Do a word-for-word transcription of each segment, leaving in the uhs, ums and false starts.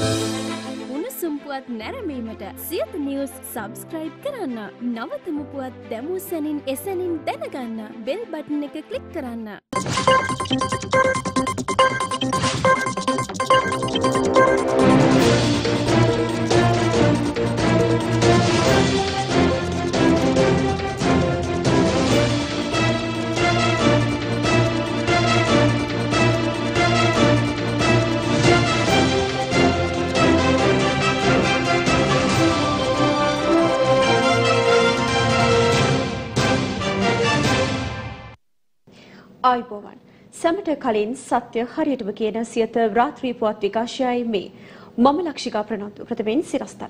උණුසුම් පුවත් නැරඹීමට සියත නිවුස් සබ්ස්ක්‍රයිබ් කරන්න. නවතම පුවත් දැමූ සැනින් එසැනින් දැනගන්න බෙල් බටන් එක ක්ලික් කරන්න. ආයුබෝවන් සමට කලින් සත්‍ය හරියටම කියන සියත රාත්‍රී පුවත් විකාශයයි මේ මම ලක්ෂිකා ප්‍රනාන්දු ප්‍රථමයෙන් සිරස්තල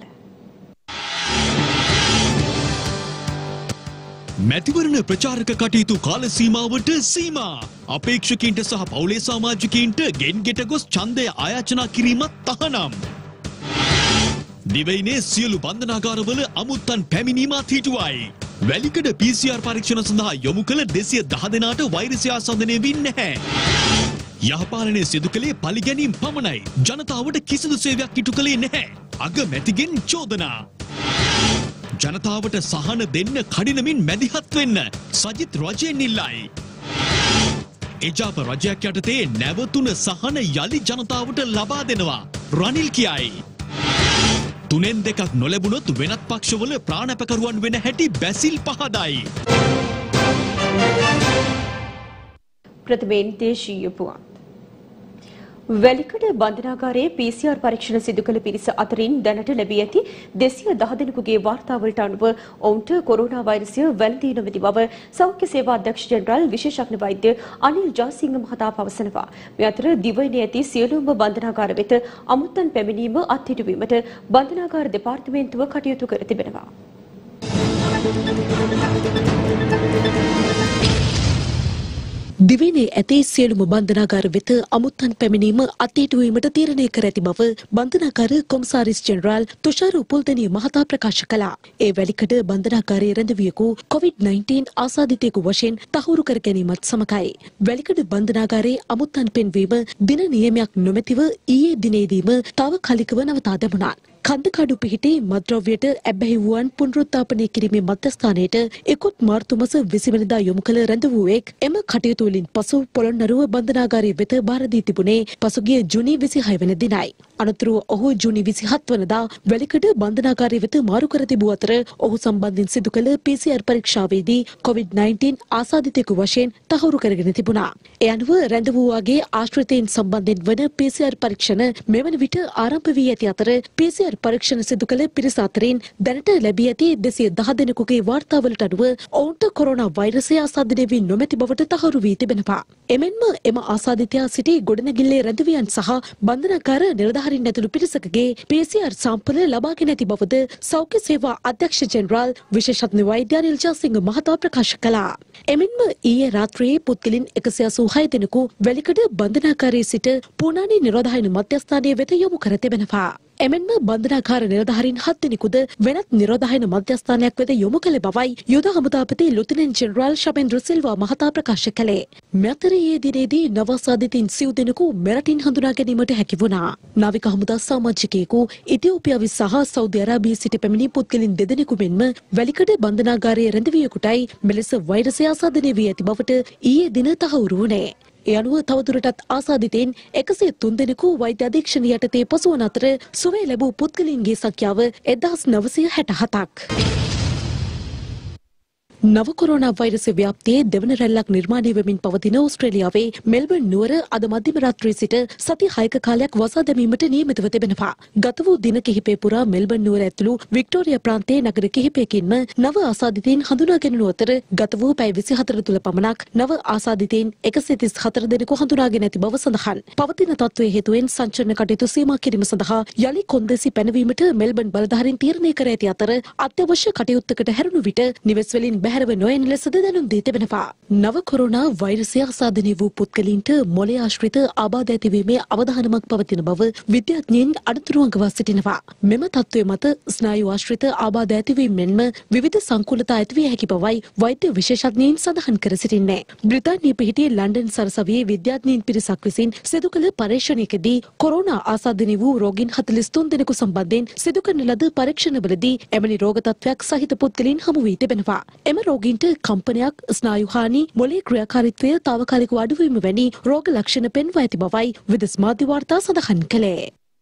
මැතිවරණ ප්‍රචාරක කටයුතු කාල සීමාවට සීමා අපේක්ෂකයින්ට සහ පවුලේ සමාජිකයින්ට ගෙන් ගෙට ගොස් ඡන්දය ආයාචනා කිරීමත් තහනම් දිවයිනේ සියලු බන්ධනාගාරවල අමුත්තන් පැමිණීමත් හිටුවයි වැලිකඩ පී සී ආර් පරීක්ෂණ සඳහා යොමු කළ දෙසිය දහ දෙනාට වෛරසය ආසන්දනය වී නැහැ. යහපාලනය සිදු කළේ පලිගැනීම් පමණයි. ජනතාවට කිසිදු සේවයක් ඉටු කළේ නැහැ. අගමැතිගෙන් චෝදනා. ජනතාවට සහන දෙන්න කඩිනමින් මැදිහත් වෙන්න සජිත් රජයෙන් ඉල්ලයි. එජාප රජයක් යටතේ නැවතුන සහන යලි ජනතාවට ලබා දෙනවා රනිල් කියයි. තුනෙන් දෙකක් නොලැබුණොත් වෙනත් පක්ෂවල ප්‍රාණපකරුවන් වෙන හැටි බැසිල් පහදයි. ප්‍රථමයෙන් දේශීය පුවත්. වැලිකඩ බන්ධනාගාරයේ පී සී ආර් පරීක්ෂණ සිදු කළ පිරිස අතරින් දැනට ලැබී ඇති දෙසිය දහ දෙනෙකුගේ වාර්තාවලට අනුව ඔවුන්ට කොරෝනා වෛරසය වැළඳී නොමැති බව සෞඛ්‍ය සේවා අධ්‍යක්ෂ ජෙනරාල් විශේෂඥ වෛද්‍ය අනිල් ජාසිංහ මහතා පවසනවා. මේ අතර දිවයිනේ ඇති සියලුම බන්ධනාගාර වෙත අමුත්තන් පැමිණීම අත්හිටුවීමට බන්ධනාගාර දෙපාර්තමේන්තුව කටයුතු කර තිබෙනවා. දිවයිනේ ඇති සියලුම බන්ධනාගාර වෙත අමුත්තන් පැමිණීම අත්හිටුවීමට තීරණය කර ඇති බව බන්ධනාගාර කොමසාරිස් ජෙනරාල් තුෂාර උපුල්දෙනිය මහතා ප්‍රකාශ කළා. ඒ වැලිකඩ බන්ධනාගාරයේ රැඳවියෙකු කොවිඩ් නයින්ටීන් ආසාදිතයෙකු වශයෙන් තහවුරු කර ගැනීමත් සමගයි. වැලිකඩ බන්ධනාගාරයේ අමුත්තන් පෙන්වීම දින නියමයක් නොමැතිව ඊයේ දිනේදීම තාවකාලිකව නවතා දැමුණා. කන්දකාඩු පිහිටි මත්ද්‍රව්‍යයට ඇබ්බැහි වූවන් පුනරුත්ථාපනය කිරීමේ මධ්‍යස්ථානයට එකොත් මාර්තු මාස විසි වෙනිදා යොමු කළ රැඳවුවෙක් එම කටයුතු වලින් පසු පොළොන්නරුව බන්ධනාගාරය වෙත බාර දී තිබුණේ පසුගිය ජූනි විසිහය වෙනි දිනයි. අනතුරුව ඔහු ජූනි විසිහත් වනදා වැලිකඩ බන්ධනාගාරය වෙත මාරු කර තිබූ අතර ඔහු සම්බන්ධයෙන් සිදු කළ පී සී ආර් පරීක්ෂාවේදී කොවිඩ් නයින්ටීන් ආසාදිතයෙකු වශයෙන් තහවුරු කරගෙන තිබුණා. ඒ අනුව රැඳවුවාගේ ආශ්‍රිතයින් සම්බන්ධයෙන් වන පී සී ආර් පරීක්ෂණ මෙවන විට ආරම්භ වී ඇති අතර පී සී ආර් පරීක්ෂණ සිදු කළ පිරිස අතරින් දැනට ලැබී ඇති දෙසිය දහ දෙනෙකුගේ වාර්තාවලට අනුව ඔවුන්ට කොරෝනා වෛරසය ආසාදනය වී නොමැති බවට තහවුරු වී තිබෙනවා. එමෙන්ම එම ආසාදිතයා සිටි ගොඩනැගිල්ලේ රැඳවියන් සහ බන්ධනාගාර නිලධාරීන් ඇතුළු පිරිසකගේ පී සී ආර් සාම්පල ලබාගෙන ඇති බවද සෞඛ්‍ය සේවා අධ්‍යක්ෂ ජෙනරාල් විශේෂඥ වෛද්‍ය අනිල් ජාසිංහ මහතා ප්‍රකාශ කළා. එමෙන්ම ඊයේ රාත්‍රියේ පුද්ගලින් එකසිය අසූහය දෙනෙකු වැලිකඩ බන්ධනාගාරයේ සිට පුණානි නිරෝධායන මධ්‍යස්ථානය වෙත යොමු කර තිබෙනවා. එමෙන්ම බන්ධනාගාර නිලධාරීන් හත් දෙනෙකුද වෙනත් නිරෝධායන මධ්‍යස්ථානයක් වෙත යොමු කළ බවයි යුද හමුදාපති ලුතිනන්ට් ජෙනරාල් ශබෙන්ද්‍ර සිල්වා මහතා ප්‍රකාශ කළේ. මෙතර ඊයේ දිනේදී නව ආසාදිතයින් සිව් දෙනෙකු මෙරටින් හඳුනා ගැනීමට හැකි වුණා. නාවික හමුදා සමාජිකයෙකු ඉතියෝපියාවේ සහ සෞදි අරාබියේ සිට පැමිණි පුද්ගලින් දෙදෙනෙකු මෙන්ම වැලිකඩ බන්ධනාගාරයේ රැඳවියෙකුටයි මෙලෙස වෛරසය ආසාදනය වී ඇති බවට ඊයේ දින තහවුරු වුණේ. ඒ අනුව තවදුරටත් ආසාදිතයින් එකසිය තුන් දෙනෙකු වෛද්‍ය අධීක්ෂණ යටතේ පසුවන අතර සුවය ලැබූ පුද්ගලයන්ගේ සංඛ්‍යාව එක්දහස් නවසිය හැට හතක්. නව කොරෝනා වෛරසය ව්‍යාප්තියේ දෙවන රැල්ලක් නිර්මාණය වෙමින් පවතින ඕස්ට්‍රේලියාවේ මෙල්බර්න් නුවර අද මධ්‍යම රාත්‍රියේ සිට සති හයක කාලයක් වසා දැමීමට නියමිතව තිබෙනවා. ගත වූ දින කිහිපය පුරා මෙල්බර්න් නුවර ඇතුළු වික්ටෝරියා ප්‍රාන්තයේ නගර කිහිපයකින්ම නව ආසාදිතයින් හඳුනා ගැනුණු අතර ගත වූ පැය විසිහතර තුළ පමණක් නව ආසාදිතයින් එකසිය තිස් හතර දෙනෙකු හඳුනාගෙන ඇති බව සඳහන්. පවතින තත්ත්වයේ හේතුවෙන් සංචරණ කටයුතු සීමා කිරීම සඳහා යලි කොන්දේසි පැනවීමට මෙල්බර්න් බලධාරීන් තීරණය කර ඇති අතර අත්‍යවශ්‍ය කටයුත්තකට හැරුණු විට නිවෙස් වලින් බැහැ බැහැරව නොයන ලෙසද දැනුම් දී තිබෙනවා. නව කොරෝනා වෛරසය ආසාදනය වූ පුද්ගලයින්ට මොළය ආශ්‍රිත ආබාධ ඇතිවීමේ අවධානමක් පවතින බව විද්‍යාඥයින් අනුතුරු අඟවා සිටිනවා. මෙම තත්ත්වය මත ස්නායු ආශ්‍රිත ආබාධ ඇතිවීම මෙන්ම විවිධ සංකූලතා ඇතිවිය හැකි බවයි වෛද්‍ය විශේෂඥයින් සඳහන් කර සිටින්නේ. බ්‍රිතාන්‍ය පිහිටි ලන්ඩන් සරසවියේ විද්‍යාඥයින් පිරිසක් විසින් සිදු කළ පරීක්ෂණයකදී කොරෝනා ආසාදනය වූ රෝගීන් හතළිස් තුන් දෙනෙකු සම්බන්ධයෙන් සිදු කරන ලද පරීක්ෂණවලදී එවැනි රෝග තත්ත්වයක් සහිත පුද්ගලයින් හමු වී තිබෙනවා. එම රෝගීන්ට කම්පනයක්, ස්නායු හානි, මොළයේ ක්‍රියාකාරීත්වය తాවකාලිකව අඩුවීම වැනි රෝග ලක්ෂණ පෙන්වා ඇති බවයි විදෙස් මාධ්‍ය වාර්තා සඳහන් කළේ.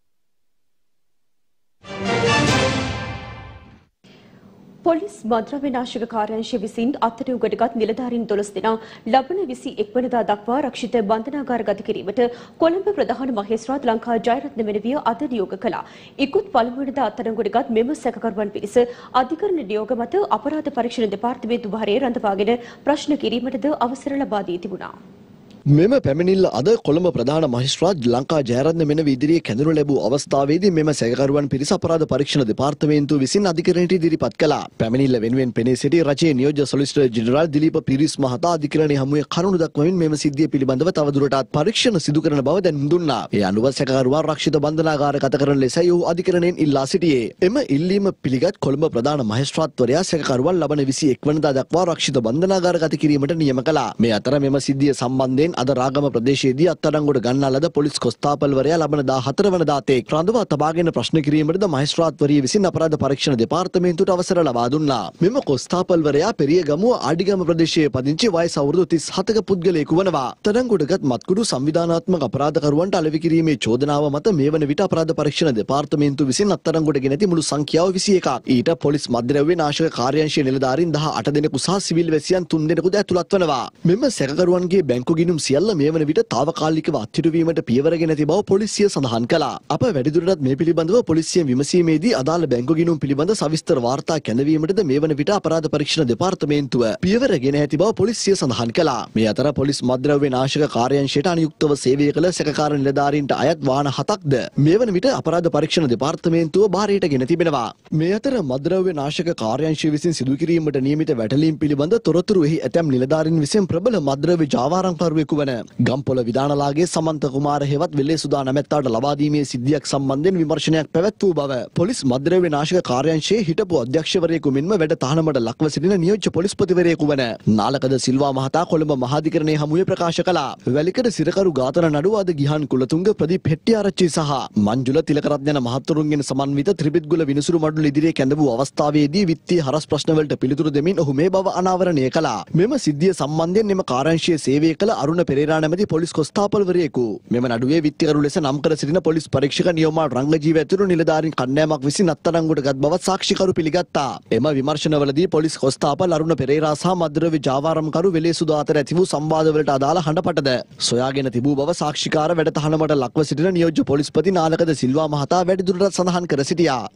පොලිස් මද්‍රව්‍ය නාශක කාර්යාංශය විසින් අත්අඩංගුවටගත් නිලධාරීන් දොළොස් දෙනා ලබන විසි එක් වෙනිදා දක්වා රක්ෂිත බන්ධනාගාරගත කිරීමට කොළඹ ප්‍රධාන මහේස්ත්‍රාත් ලංකා ජයරත්න මෙනවිය අද නියෝග කළා. ඉක්ුත් පළමු වෙනිදා අත්අඩංගුවටගත් මෙම සැකකරුවන් පිරිස අධිකරණ නියෝග මත අපරාධ පරීක්ෂණ දෙපාර්තමේන්තු භාරයේ රඳවාගෙන ප්‍රශ්න කිරීමටද අවසර ලබා දී තිබුණා. මෙම පැමිණිල්ල අද කොළඹ ප්‍රධාන මහේස්ත්‍රාත් ලංකා ජයරත්න මෙනව ඉදිරියේ කැඳවනු ලැබූ අවස්ථාවේදී මෙම සැකකරුවන් පිරිස අපරාධ පරීක්ෂණ දෙපාර්තමේන්තුව විසින් අධිකරණයට ඉදිරිපත් කළා. පැමිණිල්ල වෙනුවෙන් පෙනී සිටි රජයේ නියෝජ්‍ය සොලිසිටර් ජෙනරාල් දිලීප පීරිස් මහතා අධිකරණයේ හමුවේ කරුණු දක්වමින් මෙම සිද්ධිය පිළිබඳව තවදුරටත් පරීක්ෂණ සිදු කරන බව දැනුම් දුන්නා. ඒ අනුව සැකකරුවන් රක්ෂිත බන්ධනාගාරගත කරන ලෙසයි ඔහු අධිකරණයෙන් ඉල්ලා සිටියේ. එම ඉල්ලීම පිළිගත් කොළඹ ප්‍රධාන මහේස්ත්‍රාත්වරයා සැකකරුවන් ලබන විසි එක් වෙනිදා දක්වා රක්ෂිත බන්ධනාගාරගත කිරීමට නියම කළා. මේ අතර මෙම සිද්ධිය සම්බන්ධයෙන් අද රාගම ප්‍රදේශයේදී අත්අඩංගුවට ගන්නා ලද පොලිස් කොස්තාපල්වරයා ලබන දාහතර වනදා තෙක් රඳවා තබාගෙන ප්‍රශ්න කිරීමටද මහේස්ත්‍රාත්වරිය විසින් අපරාධ පරීක්ෂණ දෙපාර්තමේන්තුවට අවසර ලබා දුන්නා. මෙම කොස්තාපල්වරයා පෙරියගමුව ආඩිගම ප්‍රදේශයේ පදිංචි වයස අවුරුදු තිස් හතක පුද්ගලයෙකු වනවා. අත්අඩංගුවටගත් මත්කුඩු සංවිධානාත්මක අපරාධකරුවන්ට අලෙවි කිරීමේ චෝදනාව මත මේ වන විට අපරාධ පරීක්ෂණ දෙපාර්තමේන්තුව විසින් අත්අඩංගුවට ගෙන ඇති මුළු සංඛ්‍යාව විසි එකක්. ඊට පොලිස් මද්ද්‍රව්‍ය නාශක කාර්යාංශයේ නිලධාරීන් දහ අට දෙනෙකු සහ සිවිල් වැසියන් තුන් දෙනෙකුද ඇතුළත් වනවා. මෙම සැකකරුවන්ගේ බැංකු ගිණුම් සියල්ල මේ වන විට తాවකාලිකව අත්හිටුවීමට පියවරගෙන ඇති බව පොලිසිය සඳහන් කළා. අප වැඩිදුරටත් මේ පිළිබඳව පොලිසියෙන් විමසීමේදී අදාළ බැංකු ගිණුම් පිළිබඳ සවිස්තර වාර්තා කැඳවීමටද මේ වන විට අපරාධ පරීක්ෂණ දෙපාර්තමේන්තුව පියවරගෙන ඇති බව පොලිසිය සඳහන් කළා. මේ අතර පොලිස් මද්ද්‍රව්‍ය නාශක කාර්යාංශයට අනුයුක්තව සේවය කළ සැකකාර නිලධාරීන්ට අයත් වාහන හතක්ද මේ වන විට අපරාධ පරීක්ෂණ දෙපාර්තමේන්තුව භාරයට ගෙන තිබෙනවා. මේ අතර මද්ද්‍රව්‍ය නාශක කාර්යාංශය විසින් සිදු කිරීමට නියමිත වැටලීම් පිළිබඳ තොරතුරු එහි ඇතැම් නිලධාරීන් විසින් ප්‍රබල මද්ද්‍රව්‍ය ජාවාරම්කරුවෙකු වන ගම්පොළ විදානලාගේ සමන්ත කුමාර හෙවත් වෙල්ලේසුදා නැමැත්තාට ලබා දීමේ සිද්ධියක් සම්බන්ධයෙන් විමර්ශනයක් පැවැත් වූ බව පොලිස් මද්ද්‍රව්‍ය නාශක කාර්යාංශයේ හිටපු අධ්‍යක්ෂවරයෙකු මෙන්ම වැඩ තහනමට ලක්ව සිටින නියෝජ්‍ය පොලිස්පතිවරයෙකු වන නාලකද සිල්වා මහතා කොළඹ මහාධිකරණයේ හමුවේ ප්‍රකාශ කළා. වැලිකඩ සිරකරු ඝාතන නඩුව අද ගිහන් කුලතුංග ප්‍රදීප් හෙට්ටිආරච්චි සහ මංජුල තිලකරත්න යන මහත්වරුන්ගෙන් සමන්විත ත්‍රිපිත්ගුල විනිසුරු මඩුල ඉදිරියේ කැඳ වූ අවස්ථාවේදී විත්තිය හරස් ප්‍රශ්නවලට පිළිතුරු දෙමින් ඔහු මේ බව අනාවරණය කළා. මෙම සිද්ධිය සම්බන්ධයෙන් එම කාර්යාංශයේ සේවය කළ අරුණ පෙරේරා නැමැති පොලිස් කොස්තාපල්වරයෙකු මෙම නඩුවේ විත්තිකරු ලෙස නම් කර සිටින පොලිස් පරීක්ෂක නියෝමාල් රංගජීව ඇතුළු නිලධාරීන් කණ්ඩායමක් විසින් අත්අඩංගුවට ගත් බවත් සාක්ෂිකරු පිළිගත්තා. එම විමර්ශනවලදී පොලිස් කොස්තාපල් අරුණ පෙරේරා සහ මද්ද්‍රව්‍ය ජාවාරම්කරු වෙලේසුදා අතර ඇති වූ සම්වාදවලට අදාළ හඬපටද සොයාගෙන තිබූ බව සාක්ෂිකාර වැඩ තහනමට ලක්ව සිටින නියෝජ්‍ය පොලිස්පති නාලකද සිල්වා මහතා වැඩිදුරටත් සඳහන් කර සිටියා.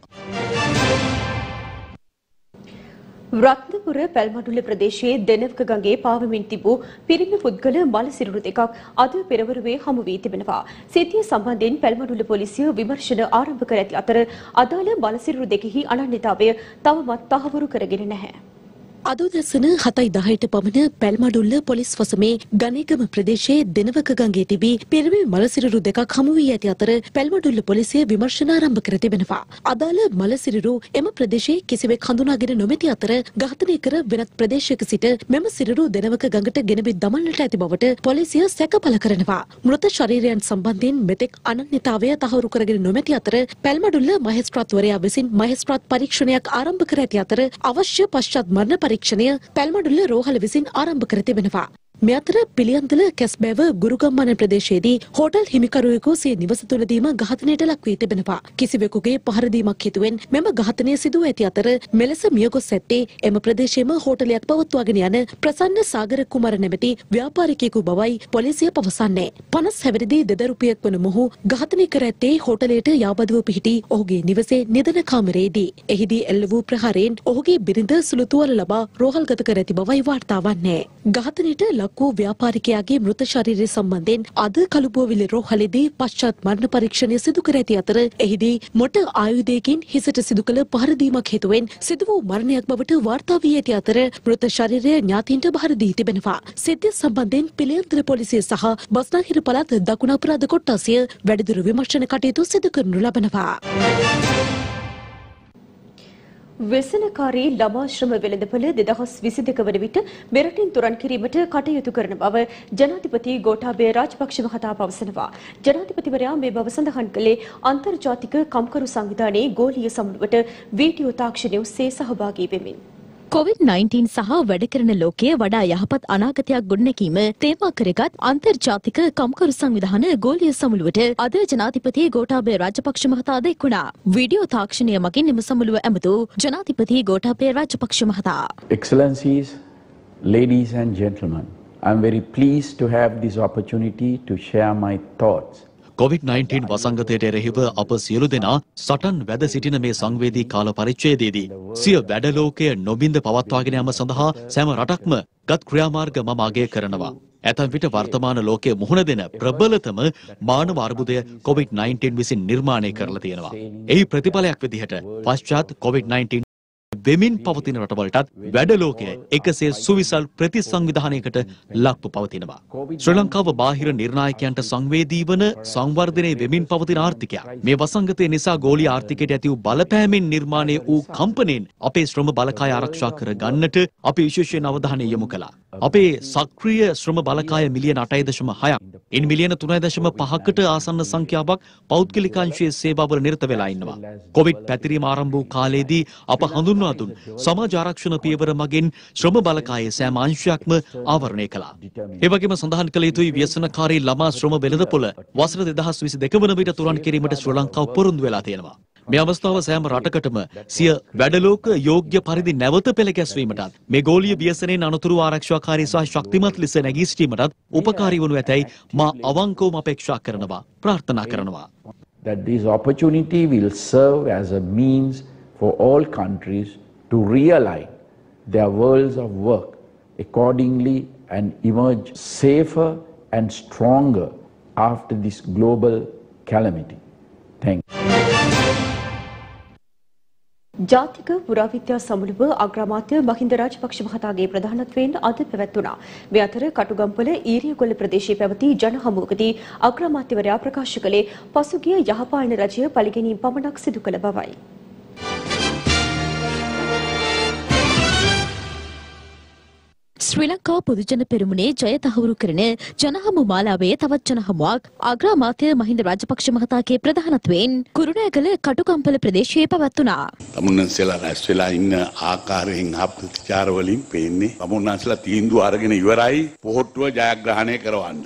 රත්නපුර පැල්මඩුල්ල ප්‍රදේශයේ දෙනවක ගඟේ පාවමින් තිබූ පිරිමි පුද්ගල මල සිරුරු දෙකක් අද පෙරවරුවේ හමු වී තිබෙනවා. සිද්ධිය සම්බන්ධයෙන් පැල්මඩුල්ල පොලිසිය විමර්ශන ආරම්භ කර ඇති අතර අදාළ මල සිරුරු දෙකෙහි අනන්‍යතාවය තවමත් තහවුරු කරගෙන නැහැ. අද උදැසන හතයි දහයට පමණ පැල්මඩුල්ල පොලිස් වසමේ ගණේගම ප්‍රදේශයේ දෙනවක ගඟේ තිබී පිරිමි මලසිරුරු දෙකක් හමු වී ඇති අතර පැල්මඩුල්ල පොලිසිය විමර්ශන ආරම්භ කර තිබෙනවා. අදාළ මලසිරුරු එම ප්‍රදේශයේ කිසිවෙක් හඳුනාගෙන නොමැති අතර ඝාතනය කර වෙනත් ප්‍රදේශයක සිට මෙම සිරුරු දෙනවක ගඟට ගෙනබි දමන්නට ඇති බවට පොලිසිය සැක පළ කරනවා. මෘත ශරීරයන් සම්බන්ධයෙන් මෙතෙක් අනන්‍යතාවය තහවුරු කරගෙන නොමැති අතර පැල්මඩුල්ල මහේස්ත්‍රාත්වරයා විසින් මහේස්ත්‍රාත් පරීක්ෂණයක් ආරම්භ කර ඇති අතර අවශ්‍ය පශ්චාත් මරණ පරීක්ෂණය පැල්මඩුල්ල රෝහල විසින් ආරම්භ කර තිබෙනවා. මේ අතර පිළියන්දල කැස්බෑව ගුරුගම්මාන ප්‍රදේශයේදී හෝටල් හිමිකරුවෙකු සිය නිවස තුළදීම ඝාතනයට ලක් වී තිබෙනවා. කිසිවෙකුගේ පහරදීමක් හේතුවෙන් මෙම ඝාතනය සිදු ඇති අතර මෙලෙස මියගොස් ඇත්තේ එම ප්‍රදේශයේම හෝටලයක් පවත්වාගෙන යන ප්‍රසන්න සාගර කුමාර නැමැති ව්‍යාපාරිකයෙකු බවයි පොලිසිය පවසන්නේ. පනස් හැවිරිදි දෙදරුපියෙක් වන මොහු ඝාතනය කර ඇත්තේ හෝටලයට යාබදව පිහිටි ඔහුගේ නිවසේ නිදන කාමරයේදී. එහිදී එල්ල වූ ප්‍රහාරයෙන් ඔහුගේ බිරිඳ සුළු තුවාල ලබා රෝහල්ගත කර ඇති බවයි වාර්තා වන්නේ. ඝාතනයට ලක් ජීවත්වීමක් වූ ව්‍යාපාරිකයාගේ මෘත ශරීරය සම්බන්ධයෙන් අද කළුබෝවිල රෝහලේදී පශ්චාත් මරණ පරීක්ෂණය සිදු කර ඇති අතර එහිදී මොට ආයුධයකින් හිසට සිදු කළ පහරදීමක් හේතුවෙන් සිදු වූ මරණයක් බවට වාර්තා වී ඇති අතර මෘත ශරීරය ඥාතීන්ට බහර දී තිබෙනවා. සිද්ධිය සම්බන්ධයෙන් පිළියන්තර පොලිසිය සහ බස්නාහිර පළාත් දකුණු අපරාධ කොට්ටාසිය වැඩිදුර විමර්ශන කටයුතු සිදු කරනු ලබනවා. වෙසනකාරී ළමාශ්‍රම වෙළඳපොළ දෙදහස් විසි දෙක වන විට මෙරටින් තුරන් කිරීමට කටයුතු කරන බව ජනාධිපති ගෝඨාභය රාජපක්ෂ මහතා පවසනවා. ජනාධිපතිවරයා මේ බව සඳහන් කළේ අන්තර්ජාතික කම්කරු සංවිධානයේ ගෝලීය සමුළුවට වීඩියෝ තාක්ෂණය ඔස්සේ සහභාගී වෙමින් කොවිඩ් නයින්ටීන් සහ වැඩ කරන ලෝකයේ වඩා යහපත් අනාගතයක් ගොඩනැගීම තේමා කරගත් අන්තර්ජාතික කම්කරු සංවිධාන ගෝලීය සමුළුවට අද ජනාධිපති ගෝඨාභය රාජපක්ෂ මහතා දෙක්ුණා. වීඩියෝ තාක්ෂණය මගින් එම සමුළුව ඇමතු ජනාධිපති ගෝඨාභය රාජපක්ෂ මහතා. Excellencies, ladies and gentlemen, I am very pleased to have this opportunity to share my thoughts. COVID nineteen වසංගතයට එරෙහිව අප සියලු දෙනා සටන් වැද සිටින මේ සංවේදී කාල පරිච්ඡේදයේදී සිය වැඩලෝකය නොබින්ද පවත්වාගෙන යාම සඳහා සෑම රටක්ම ගත් ක්‍රියාමාර්ග මම අගය කරනවා. ඇතැම් විට වර්තමාන ලෝකයේ මුහුණ දෙන ප්‍රබලතම මානව අර්බුදය කොවිඩ් නයින්ටීන් විසින් නිර්මාණය කරලා තියෙනවා. එහි ප්‍රතිඵලයක් විදිහට පශ්චාත් කොවිඩ් නයින්ටීන් වෙමින් පවතින රටවලටත් වැඩලෝකය එකසේ සුවිසල් ප්‍රතිසංවිධානයකට ලක්ව පවතිනවා. ශ්‍රී ලංකාව බාහිර නිර්ණායකයන්ට සංවේදී වන සංවර්ධනය වෙමින් පවතින ආර්ථිකයක්. මේ වසංගතය නිසා ගෝලීය ආර්ථිකයට ඇති වූ බලපෑමෙන් නිර්මාණය වූ කම්පනයෙන් අපේ ශ්‍රම බලකාය ආරක්ෂා කර ගන්නට අපි විශේෂයෙන් අවධානය යොමු කළා. අපේ සක්‍රීය ශ්‍රම බලකාය මිලියන අටයි දශම හයක් ඉන් මිලියන තුනයි දශම පහකට ආසන්න සංඛ්‍යාවක් පෞද්ගලිකාංශයේ සේවාවල නිරත වෙලා ඉන්නවා. කොවිඩ් පැතිරීම ආරම්භ වූ කාලයේදී අප හඳුන්වා දුන් සමාජ ආරක්ෂණ පියවර මගින් ශ්‍රම බලකායේ සෑම අංශයක්ම ආවරණය කළා. ඒ වගේම සඳහන් කළ යුතුයි ව්‍යසනකාරී ළමා ශ්‍රම වෙළඳපොළ වසර දෙදහස් විසි දෙක වන විට තුරන් කිරීමට ශ්‍රී ලංකාව පොරොන්දු වෙලා තියෙනවා. මේ අවස්ථාව සෑම රටකටම සිය වැඩලෝක යෝග්‍ය පරිදි නැවත පෙළ ගැස්වීමටත් මේ ගෝලීය ව්‍යසනයෙන් අනතුරු ආරක්ෂාකාරී සහ ශක්තිමත් ලෙස නැගී සිටීමටත් උපකාරී වනු ඇතැයි මා අවංකවම අපේක්ෂා කරනවා ප්‍රාර්ථනා කරනවා. That this opportunity will serve as a means for all countries to realign their worlds of work accordingly and emerge safer and stronger after this global calamity. Thank you. ජාතික පුරාවිද්‍යා සමුළුව අග්‍රාමාත්‍ය මහින්ද රාජපක්ෂ මහතාගේ ප්‍රධානත්වයෙන් අද පැවැත්වුණා. මේ අතර කටුගම්පොළ ඊරියගොල්ල ප්‍රදේශයේ පැවති ජනහමුවකදී අග්‍රාමාත්‍යවරයා ප්‍රකාශ කළේ පසුගිය යහපාලන රජය පරිගැනීම් පමණක් සිදු කළ බවයි. ශ්‍රී ලංකා පොදුජන පෙරමුණේ ජය තහවුරු කරන ජනහමු මාලාවේ තවත් ජනහමුවක් අග්‍රාමාත්‍ය මහින්ද රාජපක්ෂ මහතාගේ ප්‍රධානත්වයෙන් කුරුණෑගල කටුකම්පල ප්‍රදේශයේ පැවැත්වුණා. තමුන්නාන්සලා රැස් වෙලා ඉන්න ආකාරයෙන් හා ප්‍රතිචාර වලින් පේන්නේ තමුන්නාන්සලා තීන්දුව අරගෙන ඉවරයි පොහොට්ටුව ජයග්‍රහණය කරවන්න.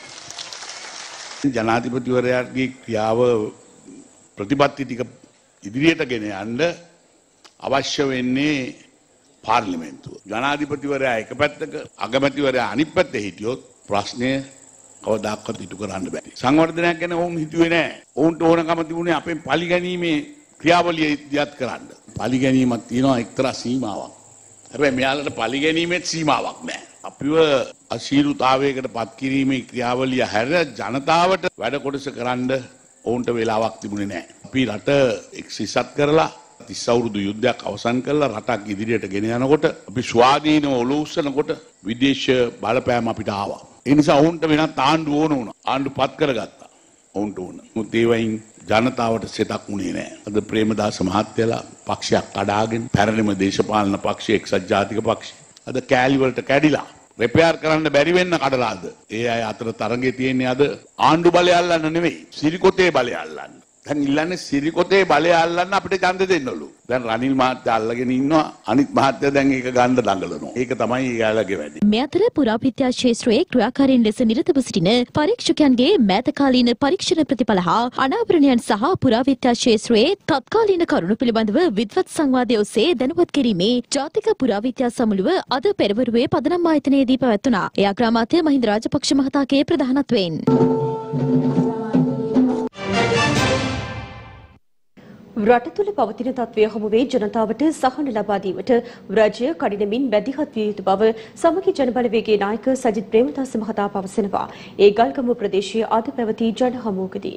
ජනාධිපතිවරයාගේ ක්‍රියාව ප්‍රතිපත්ති ටික ඉදිරියට ගෙන යන්න අවශ්‍ය වෙන්නේ පාර්ලිමේන්තුව. ජනාධිපතිවරයා එක පැත්තක අගමැතිවරයා අනිත් පැත්තේ හිටියොත් ප්‍රශ්නය කවදාකවත් ඉටු කරන්න බෑ. සංවර්ධනයක් ගැන ඔවුන් හිතුවේ නෑ. ඔවුන්ට ඕනකම තිබුණේ අපෙන් පරිගැනීමේ ක්‍රියාවලිය ඉදිරියට කරන්න. පරිගැනීමක් තියෙනවා එක්තරා සීමාවක්. හැබැයි මෙයාලට පරිගැනීමේ සීමාවක් නෑ. අපිව අශීරුතාවයකට පත් කිරීමේ ක්‍රියාවලිය හැර ජනතාවට වැඩ කොටස කරන්න ඔවුන්ට වෙලාවක් තිබුණේ නෑ. අපි රට එක්සිසත් කරලා තිස් අවුරුදු යුද්ධයක් අවසන් කරලා රටක් ඉදිරියට ගෙන යනකොට අපි ස්වාධීනව ඔලුව උස්සනකොට විදේශ බලපෑම අපිට ආවා. ඒ නිසා ඔවුන්ට වෙනත් ආණ්ඩු ඕන වුණා. ආණ්ඩු පත් කරගත්තා. ඔවුන්ට ඕන. මුත් ඒ වයින් ජනතාවට සෙතක් වුණේ නැහැ. අද ප්‍රේමදාස මහත්තයලා පක්ෂයක් කඩාගෙන පැරණිම දේශපාලන පක්ෂය එක්සත් ජාතික පක්ෂය අද කෑලි වලට කැඩිලා රිපෙයාර් කරන්න බැරි වෙන්න කඩලාද. ඒ අය අතර තරඟේ තියෙන්නේ අද ආණ්ඩු බලය අල්ලන්න නෙවෙයි සිරිකොතේ බලය අල්ලන්න. දැන් ඉල්ලන්නේ සිරිකොතේ බලය අල්ලන්න අපිට ඡන්ද දෙන්නලු. දැන් රනිල් මහත්තයා අල්ලගෙන ඉන්නවා. අනිත් මහත්තයා දැන් ඒක ගන්න දඟලනවා. ඒක තමයි යාළගේ වැඩි. මේ අතර පුරාවිද්‍යා ක්ෂේත්‍රයේ ක්‍රියාකාරීන් ලෙස නිරතව සිටින පරීක්ෂකයන්ගේ මෑතකාලීන පරීක්ෂණ ප්‍රතිඵල හා අනාවරණයන් සහ පුරාවිද්‍යා ක්ෂේත්‍රයේ තත්කාලීන කරුණු පිළිබඳව විද්වත් සංවාදය ඔස්සේ දැනුවත් කිරීමේ ජාතික පුරාවිද්‍යා සමුළුව අද පෙරවරුවේ පදනම් ආයතනයේදී පැවැත්වුණා. ඒ අග්‍රාමාත්‍ය මහින්ද රාජපක්ෂ මහතාගේ ප්‍රධානත්වයෙන් රට තුළ පවතින තත්ත්වය හමුවේ ජනතාවට සහන ලබා දීමට රජය කඩිනමින් මැදිහත් විය යුතු බව සමගි ජනබලවේගයේ නායක සජිත් ප්‍රේමදාස මහතා පවසනවා. ඒ ගල්ගමුව ප්‍රදේශයේ අද පැවති ජන හමුවකදී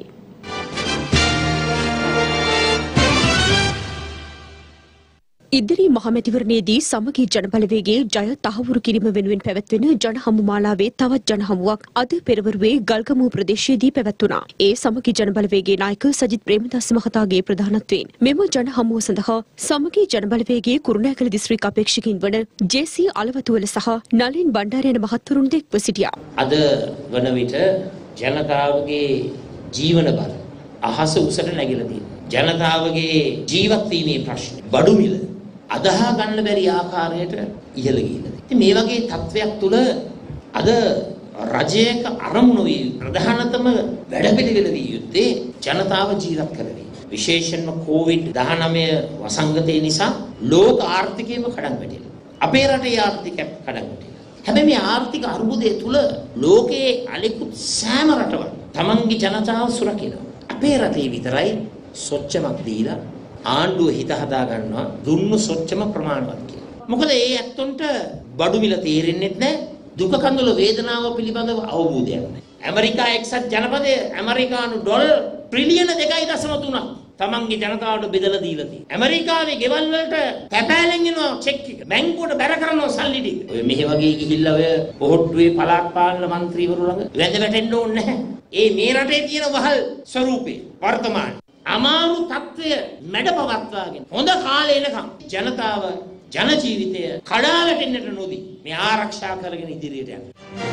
ඉදිරි මහමැතිවරණයේදී සමගි ජනබලවේගයේ ජය තහවුරු කිරීම වෙනුවෙන් පැවැත්වෙන ජනහමු මාලාවේ තවත් ජනහමුවක් අද පෙරවරුවේ ගල්ගමුව ප්‍රදේශයේදී පැවැත්වුණා. ඒ සමගි ජනබලවේගයේ නායක සජිත් ප්‍රේමදාස මහතාගේ ප්‍රධානත්වයෙන් මෙම ජනහමුව සඳහා සමගි ජනබලවේගයේ කුරුණෑගල දිස්ත්‍රික් අපේක්ෂකයින් වන ජේ.සී. අලවතුවල සහ නලින් බණ්ඩාර යන මහත්වරුන් එක්ව සිටියා. අද වන විට ජනතාවගේ ජීවන බර අහස උසට නැගිලා තියෙනවා. ජනතාවගේ ජීවත් වීමේ ප්‍රශ්න බඩු මිල අදහා ගන්න බැරි ආකාරයට ඉහළ ගිහිල්ලා. ඉතින් මේ වගේ තත්වයක් තුළ අද රජයක අරමුණ වී ප්‍රධානතම වැඩපිළිවෙල විය යුත්තේ ජනතාව ජීවත් කරවීම. විශේෂයෙන්ම කොවිඩ් දහනවය වසංගතය නිසා ලෝක ආර්ථිකයම කඩන් වැටිලා. අපේ රටේ ආර්ථිකය කඩන් වැටිලා. හැබැයි මේ ආර්ථික අර්බුදය තුළ ලෝකයේ අනෙකුත් සෑම රටවල් තමන්ගේ ජනතාව සුරකිනවා. අපේ රටේ විතරයි සොච්චමක් දීලා ආණ්ඩුව හිත හදා ගන්නවා දුන්නු සොච්චම ප්‍රමාණවත් කියලා. මොකද ඒ ඇත්තොන්ට බඩු මිල තේරෙන්නේ නැහැ. දුක කඳුල වේදනාව පිළිබඳව අවබෝධයක් නැහැ. ඇමරිකා එක්සත් ජනපදයේ ඇමරිකානු ඩොලර් ට්‍රිලියන දෙකයි දශම තුනක් තමන්ගේ ජනතාවට බෙදලා දීලා තියෙනවා. ඇමරිකාවේ ගෙවල් වලට පැපෑලෙන් එනවා චෙක් එක. බැංකුවට බැර කරනවා සල්ලි ටික. ඔය මෙහෙ වගේ ගිහිල්ලා ඔය පොහොට්ටුවේ පළාත් පාලන മന്ത്രിවරු ළඟ වැඳ වැටෙන්න ඕනේ නැහැ. ඒ මේ රටේ තියෙන වහල් ස්වරූපේ වර්තමාන අමාරු තත්ත්වය මැඩ පවත්වාගෙන හොඳ කාලේ එනකම් ජනතාව ජන ජීවිතය කඩා වැටෙන්නට නොදී මේ ආරක්ෂා කරගෙන ඉදිරියට යන්න.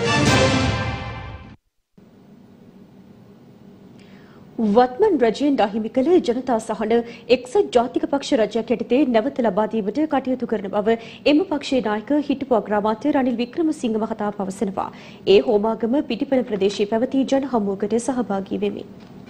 වත්මන් රජයෙන් අහිමි කළ ජනතා සහන එක්සත් ජාතික පක්ෂ රජයක් යටතේ නැවත ලබා දීමට කටයුතු කරන බව එම පක්ෂයේ නායක හිටපු අග්‍රාමාත්‍ය රනිල් වික්‍රමසිංහ මහතා පවසනවා. ඒ හෝමාගම පිටිපන ප්‍රදේශයේ පැවති ජන හමුවකට සහභාගී වෙමින්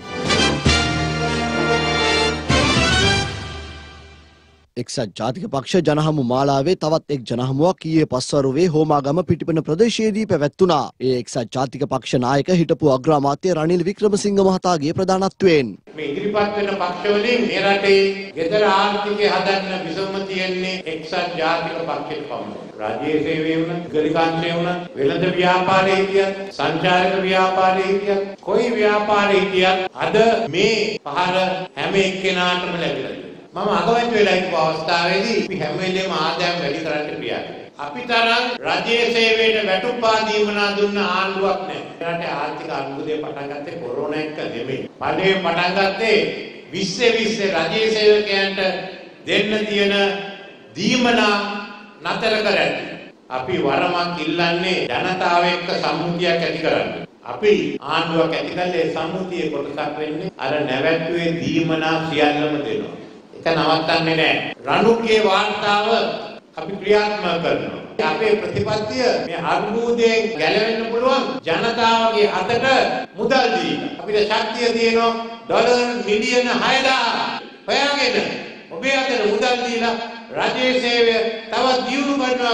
එක්සත් ජාතික පක්ෂ ජනහමු මාලාවේ තවත් එක් ජනහමුවක් ඊයේ පස්වරුවේ හෝමාගම පිටිපන ප්‍රදේශයේදී පැවැත්වුණා. ඒ එක්සත් ජාතික පක්ෂ නායක හිටපු අග්‍රාමාත්‍ය රනිල් වික්‍රමසිංහ මහතාගේ ප්‍රධානත්වයෙන් මේ ඉදිරිපත් වෙන පක්ෂවලින් මේ රටේ ගෙදර ආර්ථිකය හදන්න විසම තියෙන්නේ එක්සත් ජාතික පක්ෂයට පමණයි. රාජ්‍ය සේවය වුණත්, ගලිකාංශය වුණත්, වෙළඳ ව්‍යාපාරයේ හිටියත්, සංචාරක ව්‍යාපාරයේ හිටියත්, කොයි ව්‍යාපාරයේ හිටියත් අද මේ පහර හැම එක්කෙනාටම ලැබිලා තියෙනවා. මම අගමැති වෙලා ඉන්න අවස්ථාවේදී අපි හැම වෙලේම ආදායම් වැඩි කරන්න ක්‍රියාකරනවා. අපි තරම් රජයේ සේවයට වැටුප්පා දීමනා දුන්න ආණ්ඩුවක් නැහැ. රටේ ආර්ථික අර්බුදය පටන් ගත්තේ කොරෝනා එක්ක නෙමෙයි. පළවෙනි පටන් ගත්තේ විශ්ව විශ්ව රජයේ සේවකයන්ට දෙන්න තියෙන දීමනා නතර කරන්න. අපි වරමක් ඉල්ලන්නේ ජනතාව එක්ක සම්මුතියක් ඇති කරන්න. අපි ආණ්ඩුවක් ඇති කළේ සම්මුතියේ කොටසක් වෙන්නේ අර නැවැත්තුවේ දීමනා සියල්ලම දෙනවා. ඒක නවත්තන්නේ නැහැ. රණුගේ වාර්තාව අපි ක්‍රියාත්මක කරනවා. අපේ ප්‍රතිපත්තිය මේ අර්බුදයෙන් ගැලවෙන්න පුළුවන් ජනතාවගේ අතට මුදල් දීලා. අපිට ශක්තිය තියෙනවා ඩොලර් මිලියන හයදාස් හොයාගෙන ඔබේ අතට මුදල් දීලා රජයේ සේවය තවත් දියුණු කරනවා.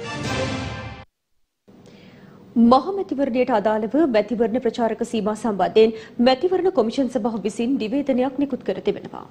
මහමැතිවරණයට අදාළව මැතිවරණ ප්‍රචාරක සීමා සම්බන්ධයෙන් මැතිවරණ කොමිෂන් සභාව විසින් නිවේදනයක් නිකුත් කර තිබෙනවා.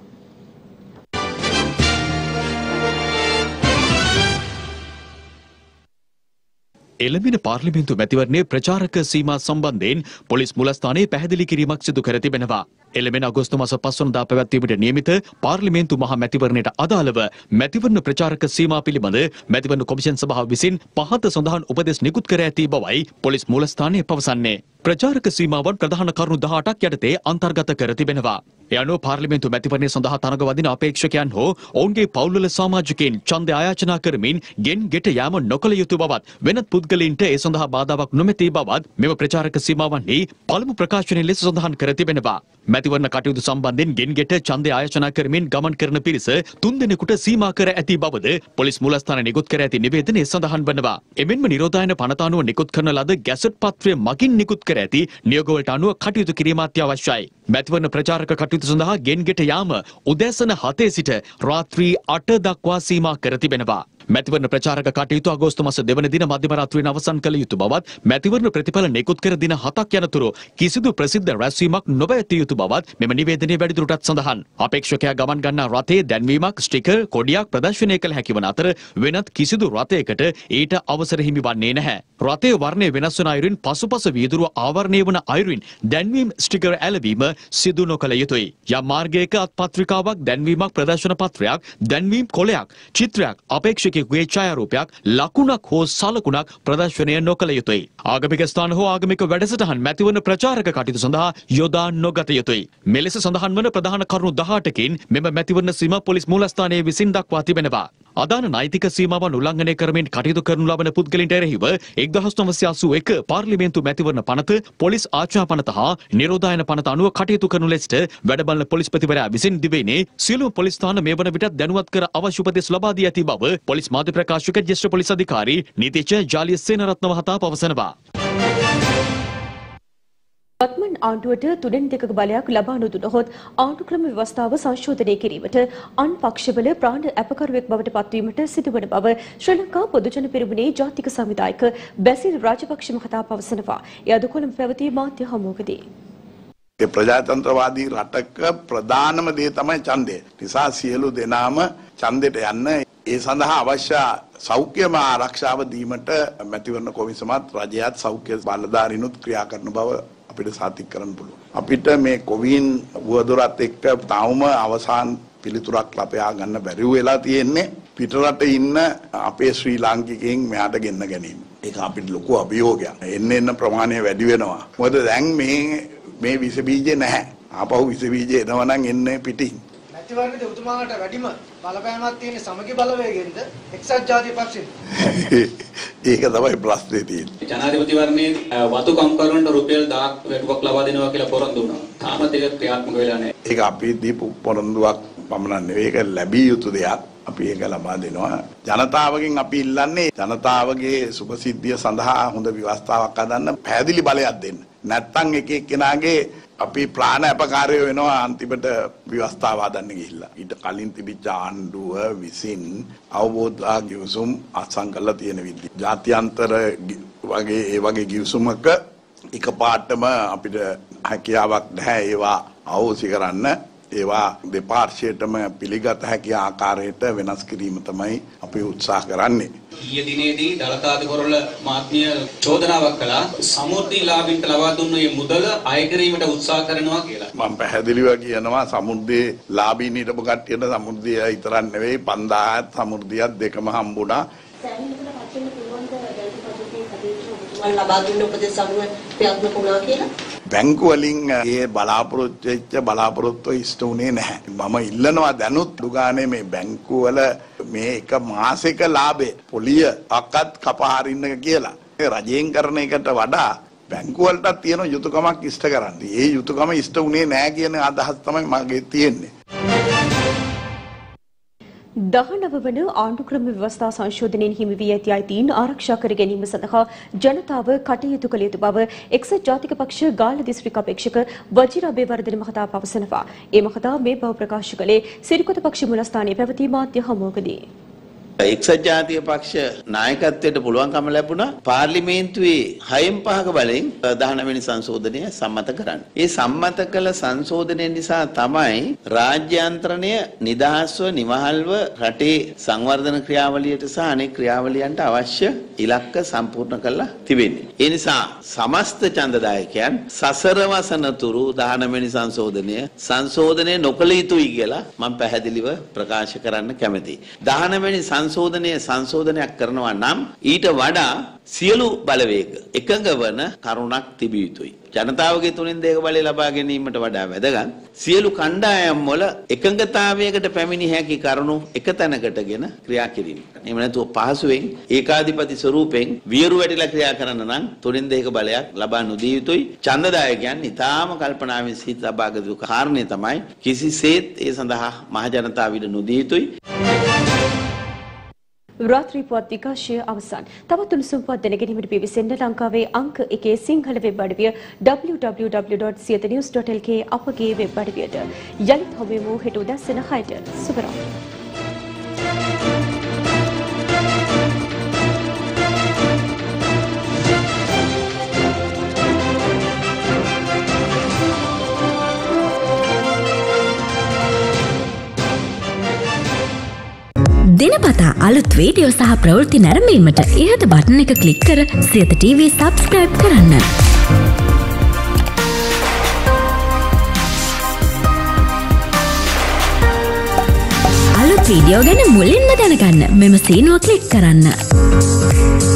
එළඹෙන පාර්ලිමේන්තු මැතිවරණයේ ප්‍රචාරක සීමා සම්බන්ධයෙන් පොලිස් මුලස්ථානයේ පැහැදිලි කිරීමක් සිදු කර තිබෙනවා. එළඹෙන අගෝස්තු මාස පහ වෙනිදා පැවැත්වීමට නියමිත පාර්ලිමේන්තු මහා මැතිවරණයට අදාළව මැතිවරණ ප්‍රචාරක සීමා පිළිබඳ මැතිවරණ කොමිෂන් සභාව විසින් පහත සඳහන් උපදෙස් නිකුත් කර ඇති බවයි පොලිස් මුලස්ථානයේ පවසන්නේ. ප්‍රචාරක සීමාවන් ප්‍රධාන කරුණු දහඅටක් යටතේ අන්තර්ගත කර තිබෙනවා. ඒ අනුව පාර්ලිමේන්තු මැතිවරණය සඳහා තරඟ වදින අපේක්ෂකයන් හෝ ඔවුන්ගේ පවුල්වල සමාජිකයින් ඡන්දය ආයාචනා කරමින් ගෙන් ගෙට යාම නොකළ යුතු බවත් වෙනත් පුද්ගලයින්ට ඒ සඳහා බාධාවක් නොමැති බවත් මෙම ප්‍රචාරක සීමාවන්හි පළමු ප්‍රකාශනයේ ලෙස සඳහන් කර තිබෙනවා. මැතිවරණ කටයුතු සම්බන්ධයෙන් ගෙන් ගෙට ඡන්දය ආයාචනා කරමින් ගමන් කරන පිරිස තුන් දෙනෙකුට සීමා කර ඇති බවද පොලිස් මුලස්ථාන නිකුත් කර ඇති නිවේදනයේ සඳහන් වනවා. එමෙන්ම නිරෝධායන පනත අනුව නිකුත් කරන ලද ගැසට් පත්‍රය මගින් නිකුත් කර ඇති නියෝගවලට අනුව කටයුතු කිරීම අත්‍යවශ්‍යයි. මැතිවරණ ප්‍රචාරක කටයුතු සඳහා ගෙන් ගෙට යාම උදෑසන හතේ සිට රාත්‍රී අට දක්වා සීමා කර තිබෙනවා. මැතිවරණ ප්‍රචාරක කටයුතු අගෝස්තු මාස දෙවන දින මධ්‍යම රාත්‍රියෙන් අවසන් කළ යුතු බවත් මැතිවරණ ප්‍රතිඵල නිකුත් කර දින හතක් යනතුරු කිසිදු ප්‍රසිද්ධ රැස්වීමක් නොපැවතිය යුතු බවත් මෙම නිවේදනයේ වැඩිදුරටත් සඳහන්. අපේක්ෂකයා ගමන් ගන්නා රථයේ දැන්වීමක්, ස්ටිකර්, කොඩියක් ප්‍රදර්ශනය කළ හැකි වන අතර වෙනත් කිසිදු රථයකට ඊට අවසර හිමි වන්නේ නැහැ. රථයේ වර්ණය වෙනස් වන අයුරින් පසුපස වීදුරුව ආවරණය වන අයුරින් දැන්වීම් ස්ටිකර් ඇලවීම සිදු නොකළ යුතුයි. යම් මාර්ගයක අත්පත්‍රිකාවක්, දැන්වීමක්, ප්‍රදර්ශන පත්‍රයක්, දැන්වීම් කොලයක්, චිත්‍රයක්, අපේක්ෂකයෙකුගේ ඡායාරූපයක්, ලකුණක් හෝ සලකුණක් ප්‍රදර්ශනය නොකළ යුතුයි. ආගමික ස්ථාන හෝ ආගමික වැඩසටහන් මැතිවරණ ප්‍රචාරක කටයුතු සඳහා යොදා නොගත යුතුයි. මෙලෙස සඳහන් වන ප්‍රධාන කරුණු දහඅටකින් මෙම මැතිවරණ සීමා පොලිස් මූලස්ථානයේ විසින් දක්වා තිබෙනවා. අදාළ නෛතික සීමාවන් උල්ලංඝනය කරමින් කටයුතු කරනු ලබන පුද්ගලයන්ට එරෙහිව එක්දහස් නවසිය අසූ එක පාර්ලිමේන්තු මැතිවරණ පනත, පොලිස් ආචා පනත හා නිරෝධායන පනත අනුව කටයුතු කරනු ලෙසට වැඩබලන පොලිස්පතිවරයා විසින් දිවයිනේ සියලුම පොලිස් ස්ථාන මේ වන විටත් දැනුවත් කර අවශ්‍ය උපදෙස් ලබා දී ඇති බව පොලිස් මාධ්‍ය ප්‍රකාශක ජ්‍යෙෂ්ඨ පොලිස් අධිකාරී නීතිඥ ජාලිය සේනරත්න මහතා පවසනවා. වත්මන් ආණ්ඩුවට තුනෙන් දෙකක බලයක් ලබා නොදුනහොත් ආණ්ඩු ක්‍රම ව්‍යවස්ථාව සංශෝධනය කිරීමට අන් පක්ෂවල ප්‍රාණ අපකරුවෙක් බවට පත්වීමට සිදුවන බව ශ්‍රී ලංකා පොදුජන පෙරමුණේ ජාතික සංවිධායක බැසිල් රාජපක්ෂ මහතා පවසනවා. ඒ අද කොළඹ පැවති මාධ්‍ය හමුවකදී ඒ ප්‍රජාතන්ත්‍රවාදී රටක ප්‍රධානම දේ තමයි ඡන්දය. නිසා සියලු දෙනාම ඡන්දයට යන්න, ඒ සඳහා අවශ්‍ය සෞඛ්‍යම ආරක්ෂාව දීමට මැතිවරණ කොමිසමත් රජයත් සෞඛ්‍ය බලධාරීනුත් ක්‍රියා කරන බව අපිට සාතික කරන්න පුළුවන්. අපිට මේ කොවින් වුවදොරත් එක්ක තාම අවසාන පිළිතුරක් ලබා ගන්න බැරි වෙලා තියෙන්නේ. පිටරට ඉන්න අපේ ශ්‍රී ලාංකිකයන් මෙහාට ගෙන්න ගැනීම. ඒක අපිට ලොකු අභියෝගයක්. එන්න එන්න ප්‍රමාණය වැඩි වෙනවා. මොකද දැන් මේ මේ විස බීජේ නැහැ. ආපහු විස බීජේ එනවා නම් එන්නේ පිටින්. මැතිවරණයේ උතුමාට වැඩිම බලපෑමක් තියෙන සමගි බලවේගෙන්ද එක්සත් ජාතික පක්ෂෙද? ඒක තමයි ප්‍රශ්නේ තියෙන්නේ. ජනාධිපතිවරණයේ වතු කම්කරුවන්ට රුපියල් දහයක් වැටුපක් ලබා දෙනවා කියලා පොරොන්දු වුණා. තාමත් ඒක ක්‍රියාත්මක වෙලා නැහැ. ඒක අපි දීපු පොරොන්දුවක් පමණක් නෙවෙයි. ඒක ලැබිය යුතු දෙයක්. අපි ඒක ලබා දෙනවා. ජනතාවගෙන් අපි ඉල්ලන්නේ ජනතාවගේ සුභසිද්ධිය සඳහා හොඳ ව්‍යවස්ථාවක් හදන්න, පැහැදිලි බලයක් දෙන්න. නැත්තම් එක එක්කෙනාගේ අපි ප්‍රාණ අපකාරය වෙනවා අන්තිමට ව්‍යවස්ථාව හදන්න ගිහිල්ලා. ඊට කලින් තිබිච්ච ආණ්ඩුව විසින් අවබෝධ ගිවිසුම් අත්සන් කරලා තියෙන විදිහ. ජාත්‍යන්තර වගේ ඒ වගේ ගිවිසුමක එකපාරටම අපිට හැකියාවක් නැහැ ඒවා අවශ්‍ය කරන්න. ඒවා දෙපාර්ශ්වයටම පිළිගත හැකි ආකාරයට වෙනස් කිරීම තමයි අපි උත්සාහ කරන්නේ. ඊයේ දිනේදී දලතාද කොරළ මාත්මිය චෝදනාවක් කළා සමුද්දීලාභින්ට ලබා දුන්න මේ මුදල අය කිරීමට උත්සාහ කරනවා කියලා. මම පැහැදිලිව කියනවා සමුද්දී ලාභීන් හිටපු කට්ටියට සමුද්දිය විතරක් නෙවෙයි පන්දාහත් සමුද්දියක් දෙකම හම්බුණා. ලබා දුන්න උපදෙස් අනුව ප්‍රයත්න කළා කියලා. බැංකු වලින් ඒ බලාපොරොත්තු වෙච්ච බලාපොරොත්තු ඉෂ්ට උනේ නැහැ. මම ඉල්ලනවා දැනුත් දුගානේ මේ බැංකු වල මේ එක මාසෙක ලාභේ පොලිය අක්කත් කපා හරින්න කියලා. ඒ රජයෙන් කරන එකට වඩා බැංකු වලට තියෙන යුතුයකමක් ඉෂ්ට කරන්න. ඒ යුතුයකම ඉෂ්ට උනේ නැහැ කියන අදහස් තමයි මගේ තියෙන්නේ. දහනව වන ආණ්ඩු ක්‍රම ව්‍යවස්ථා සංශෝධනයෙන් හිමි වී ඇති අයිතීන් ආරක්ෂා කර ගැනීම සඳහා ජනතාව කටයුතු කළ යුතු බව එක්සත් ජාතික පක්ෂ ගාල්ල දිස්ත්‍රික් අපේක්ෂක වජිර අබේවර්ධන මහතා පවසනවා. ඒ මහතා මේ බව ප්‍රකාශ කළේ සිරිකොත පක්ෂ මූලස්ථානයේ පැවති මාධ්‍ය හමුවකදී. එක්සත් ජාතික පක්ෂ නායකත්වයට පුළුවන්කම ලැබුණා පාර්ලිමේන්තුවේ හයෙන් පහක බලෙන් දහනව වෙනි සංශෝධනය සම්මත කරන්න. ඒ සම්මත කළ සංශෝධනය නිසා තමයි රාජ්‍යාන්ත්‍රණය නිදහස්ව නිවහල්ව රටේ සංවර්ධන ක්‍රියාවලියට සහ අනෙක් ක්‍රියාවලියන්ට අවශ්‍ය ඉලක්ක සම්පූර්ණ කරලා තිබෙන්නේ. ඒ නිසා සමස්ත ඡන්දදායකයන් සසර වසනතුරු දහනව වෙනි සංශෝධනය සංශෝධනය නොකළ යුතුයි කියලා මම පැහැදිලිව ප්‍රකාශ කරන්න කැමැතියි. දහනව වෙනි සංශෝධනය සංශෝධනයක් කරනවා නම් ඊට වඩා සියලු බලවේග එකඟ වන කරුණක් තිබිය යුතුයි. ජනතාවගේ තුනෙන් දෙක බලය ලබා ගැනීමට වඩා වැදගත් සියලු කණ්ඩායම් වල එකඟතාවයකට පැමිණිය හැකි කරුණු එක තැනකටගෙන ක්‍රියා කිරීම. එහෙම නැතුව පහසුවෙන් ඒකාධිපති ස්වරූපෙන් වියරු වැටිලා ක්‍රියා කරන්න නම් තුනෙන් දෙක බලයක් ලබා නොදිය යුතුයි. ඡන්දදායකයන් ඊටාම කල්පනාවෙන් සිත ලබා ගත යුතු කාරණේ තමයි කිසිසේත් ඒ සඳහා මහ ජනතාව විද නොදිය යුතුයි. රාත්‍රී පුවත් විකාශය අවසන්. තවත් උණුසුම් පුවත් දැනගැනීමට පිවිසෙන්න ලංකාවේ අංක එකේ සිංහල වෙබ් අඩවිය double-u double-u double-u dot siyata news dot l k අපගේ වෙබ් අඩවියට. යලිත් හමුවෙමු හෙට උදැසන හයට. සුබ රාත්‍රී. දිනපතා අලුත් වීඩියෝ සහ ප්‍රවෘත්ති නැරඹීමට ඉහත බටන් එක ක්ලික් කර සියත ටීවී සබ්ස්ක්‍රයිබ් කරන්න. අලුත් වීඩියෝ ගැන මුලින්ම දැනගන්න මෙම සීනුව ක්ලික් කරන්න.